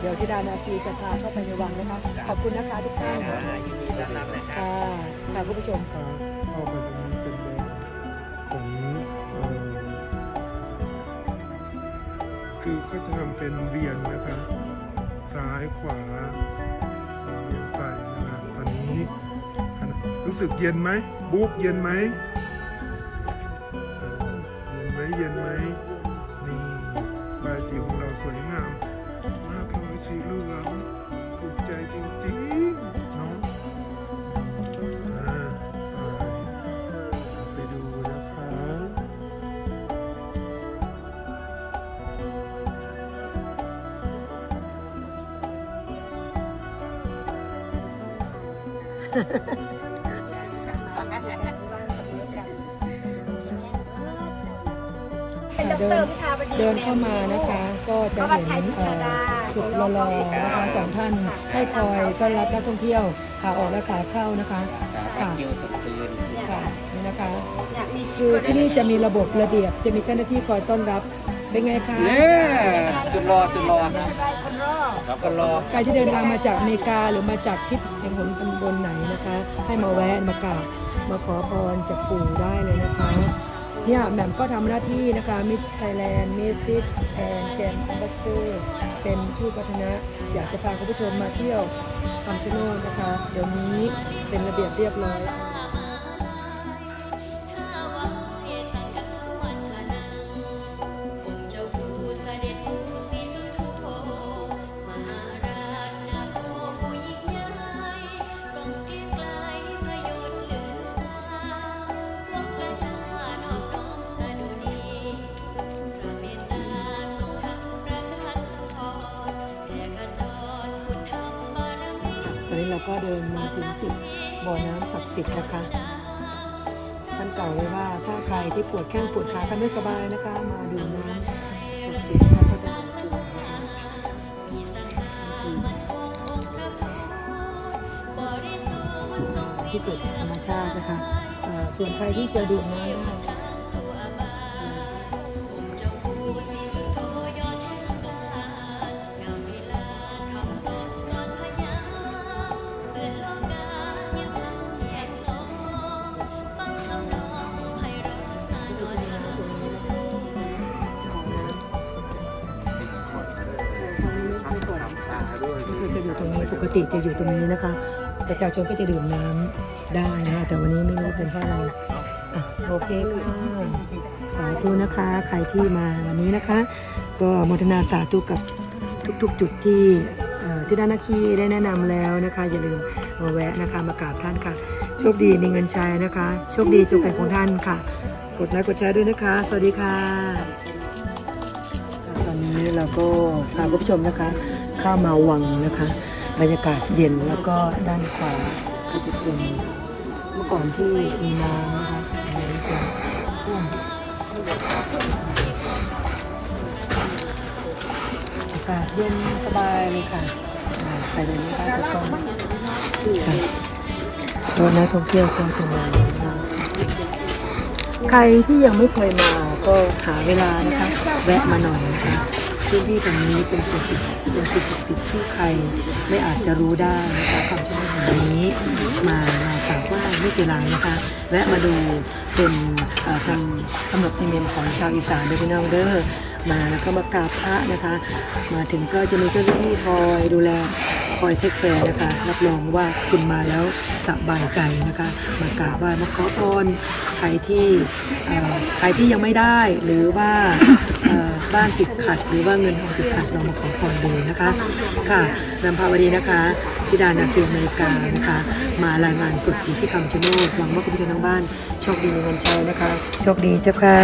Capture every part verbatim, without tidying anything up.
ดี๋ยวที่ดานาทีจะพาเข้าไปในวังนะคะขอบคุณนะคะทุกท่านยินดีต้อนรับเลยครับค่ะค่ะคุณผู้ชมเข้าไปตรงนี้เป็นแบบของคือก็จะทำเป็นเวียนนะครับซ้ายขวาเวียนไปนะครับตอนนี้รู้สึกเย็นไหมบุ๊กเย็นไหมเย็นไหมเย็นไหมนี่ลายสีของเราสวยงามมากเลยสีเหลืองถูกใจจริงๆเนาะไปดูนะคะเดินเดินเข้ามานะคะก็จะเห็นสุดหล่อๆนะคะสองท่านให้คอยต้อนรับนักท่องเที่ยวขาออกและขาเข้านะคะค่ะค่ะนี่นะคะคือที่นี่จะมีระบบระเบียบจะมีเจ้าหน้าที่คอยต้อนรับเป็นไงคะจุดรอจุดรอครับคนรอใครที่เดินทางมาจากอเมริกาหรือมาจากทิศแห่งหนตำบลไหนนะคะให้มาแวะมากราบมาขอพรจากปู่ได้เลยนะคะเนี่ยแหม่มก็ทำหน้าที่นะคะมิสไทยแลนด์มิสซิสแอนด์แกรนด์แอมบาสเดอร์เป็นผู้พัฒนาอยากจะพาคุณผู้ชมมาเที่ยวคำชะโนดนะคะเดี๋ยวนี้เป็นระเบียบเรียบร้อยตอนนี้เราก็เดินมาถึงจุดบ่อน้ำศักดิ์สิทธิ์นะคะท่านกล่าวไว้ว่าถ้าใครที่ปวดแข้งปวดขากันไม่สบายนะคะมาดื่มน้ำศักดิ์สิทธิ์ท่านก็จะบำรุงที่เกิดจากธรรมชาตินะคะส่วนใครที่จะดื่มน้ำได้จะอยู่ตรงนี้ปกติจะอยู่ตรงนี้นะคะประชาชนก็จะดื่มน้ำได้นะแต่วันนี้ไม่รู้เป็นเพราะอะไรอ่ะโอเคค่ะสาธุนะคะใครที่มาวันนี้นะคะก็โมทนาสาธุกับทุกๆจุดที่ที่ด้านนักขี่ได้แนะนำแล้วนะคะอย่าลืมมาแวะนะคะมากราบท่านค่ะโชคดีมีเงินใช้นะคะโชคดีจงเป็นของท่านค่ะกดไลค์กดแชร์ด้วยนะคะสวัสดีค่ะตอนนี้เราก็พาคุณผู้ชมนะคะเข้ามาวังนะคะบรรยากาศเย็นแล้วก็ด้านขวาก็จะเป็นเมื่อก่อนที่มีน้ำนะคะอากาศเย็นสบายเลยค่ะไปเลยนะคะทุกคนค่ะรถนักท่องเที่ยวก็จะมาใครที่ยังไม่เคยมาก็หาเวลานะคะแวะมาหน่อยนะคะพื้นที่ตรงนี้เป็นสิ่งศักดิ์สิทธิ์เป็นสิ่งศักดิ์สิทธิ์ที่ใครไม่อาจจะรู้ได้นะคะคำชะโนดแห่งนี้มามากราบไหว้ไม่เสียหลังนะคะแวะมาดูเป็นทางกำหนดนิมิตของชาวอีสานเด้อพี่น้องเด้อมาแล้วก็มากราบพระนะคะมาถึงก็จะมีเจ้าหน้าที่คอยดูแลคอยเทคแคร์นะคะรับรองว่าคุณมาแล้วสบายใจนะคะมากราบไหว้มาขอพรใครที่ใครที่ยังไม่ได้หรือว่าบ้านติดขัดหรือว่าเงินทองติดขัดเรามาขอพรดูนะคะค่ะนำพาวดีนะคะธิดานาคีอเมริกานะคะมารายงานสดอยู่ที่คำชะโนดหวังว่าคุณผู้ชมทางบ้านโชคดีมีเงินใช้นะคะโชคดีเจ้าค่ะ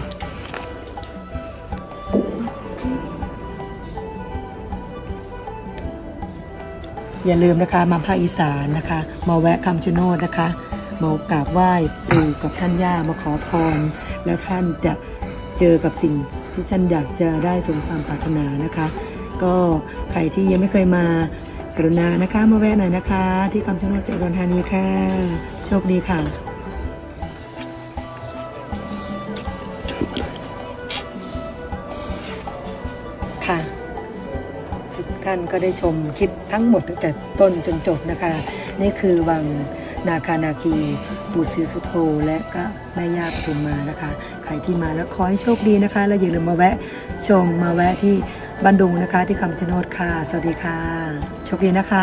อย่าลืมนะคะมาภาคอีสานนะคะมาแวะคำชะโนดนะคะมากราบไหว้ปู่กับท่านย่ามาขอพรแล้วท่านจะเจอกับสิ่งที่ท่านอยากจะได้สมความปรารถนานะคะก็ใครที่ยังไม่เคยมากรุณานะคะมาแวะหน่อยนะคะที่คำชะโนดจังหวัดอุดรธานีค่ะโชคดีค่ะค่ะท่านก็ได้ชมคลิปทั้งหมดตั้งแต่ต้นจนจบนะคะนี่คือวังนาคานาคีปู่ศรีสุโธและก็แม่ย่าปทุมมานะคะใครที่มาแล้วขอให้โชคดีนะคะและอย่าลืมมาแวะชมมาแวะที่บันดุงนะคะที่คำชะโนดค่ะสวัสดีค่ะโชคดีนะคะ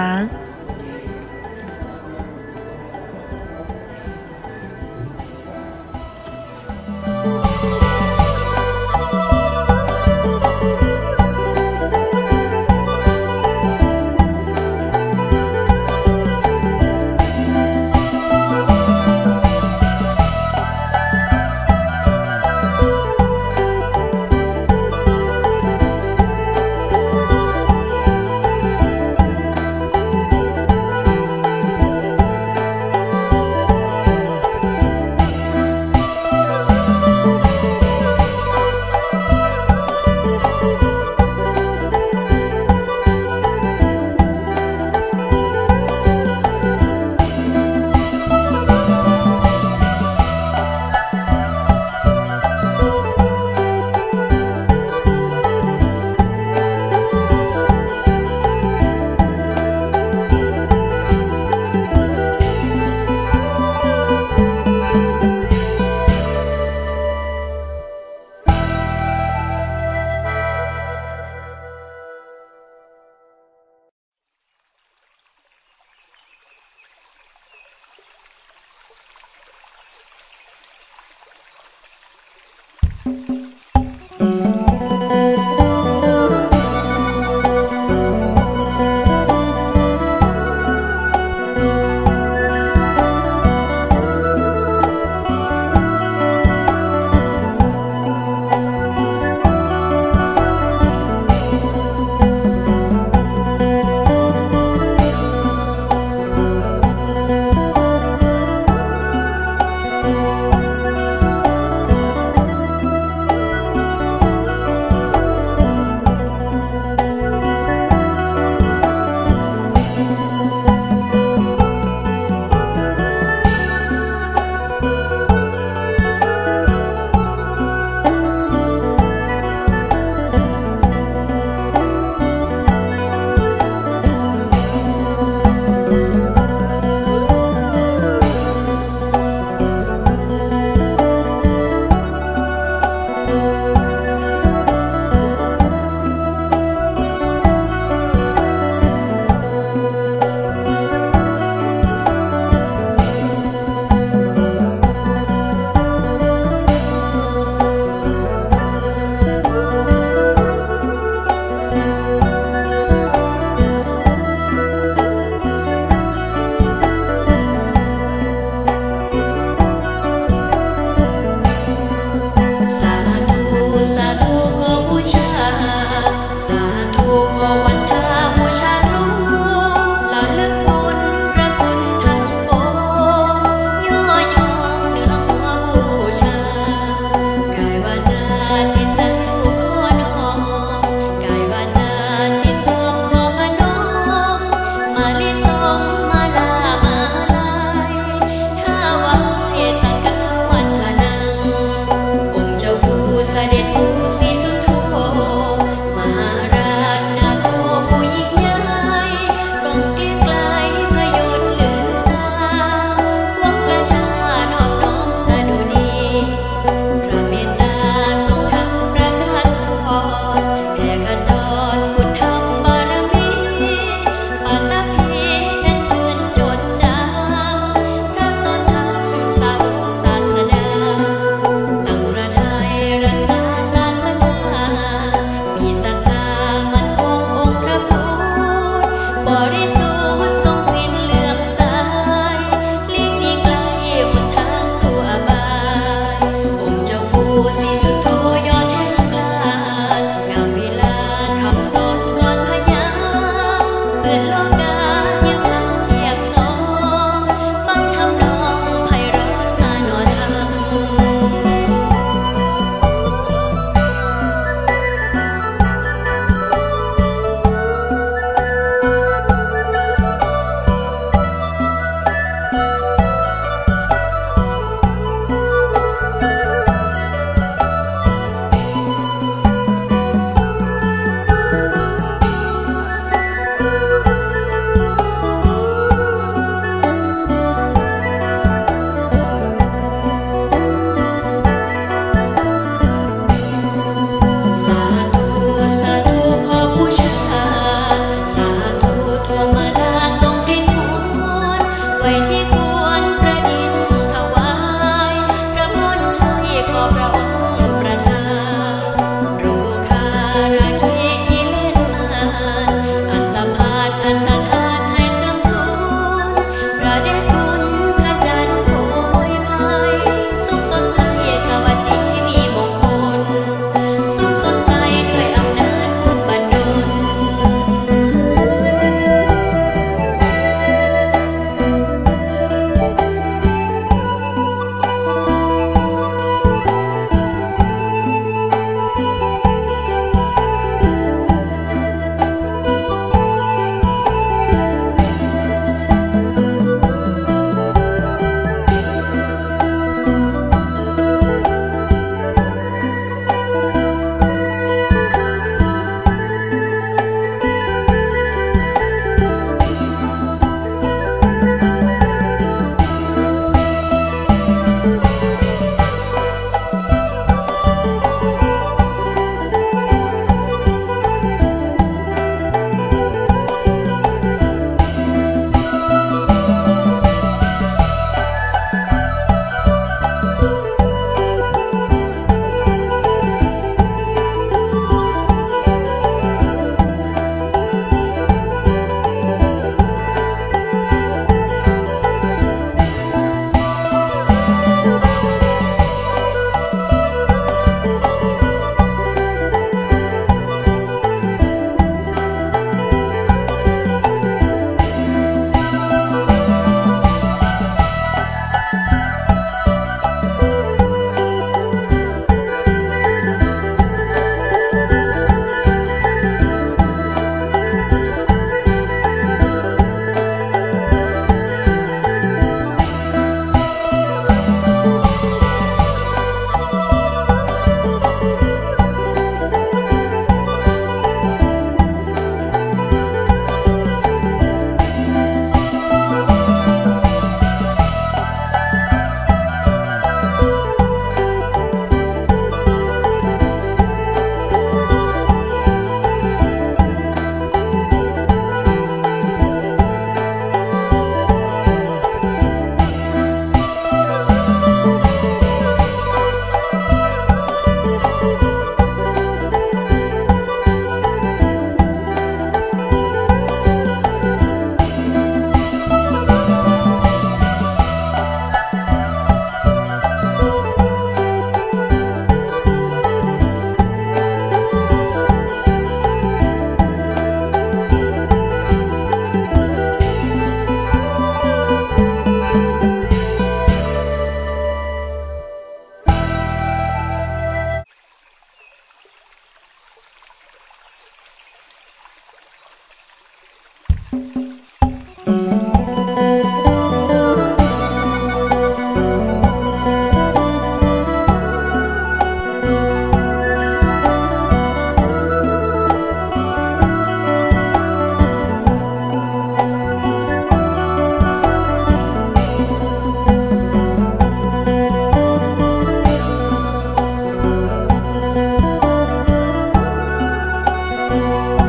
ย